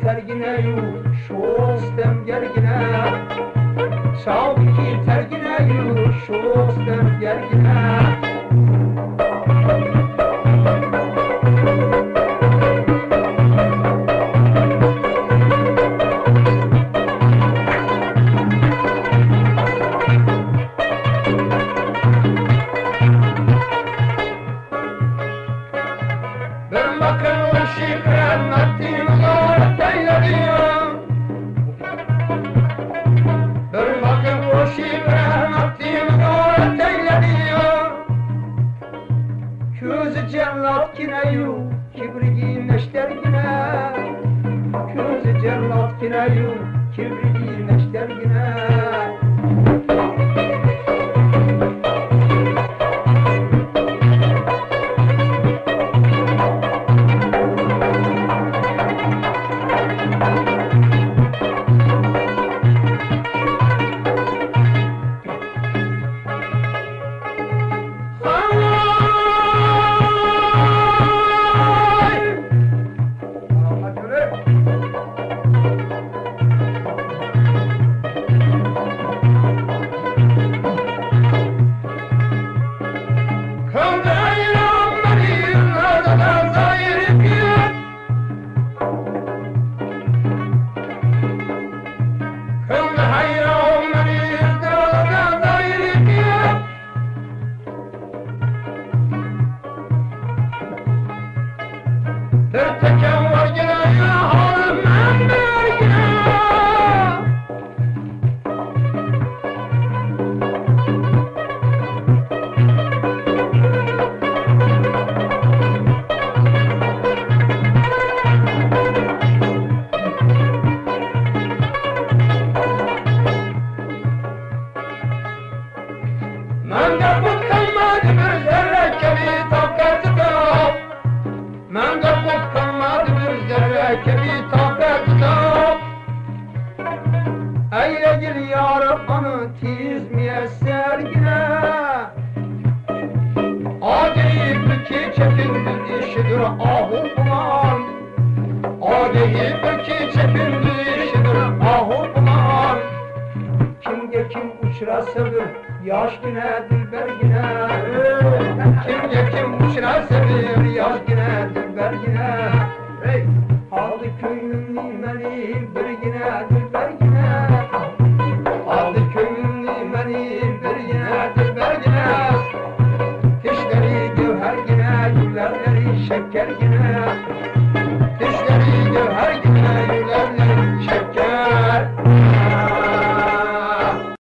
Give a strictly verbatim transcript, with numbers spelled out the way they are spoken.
tergine yu şostem gergine Şavki tergine yu şostem gergine Cellat kine yu, kibrigi neşter gine Közü cellat kine yu, kibrigi neşter gine Yaş güne dilber güne Kim ye kim uçra sevir Yaş güne dilber güne Aldı köyüm nimeli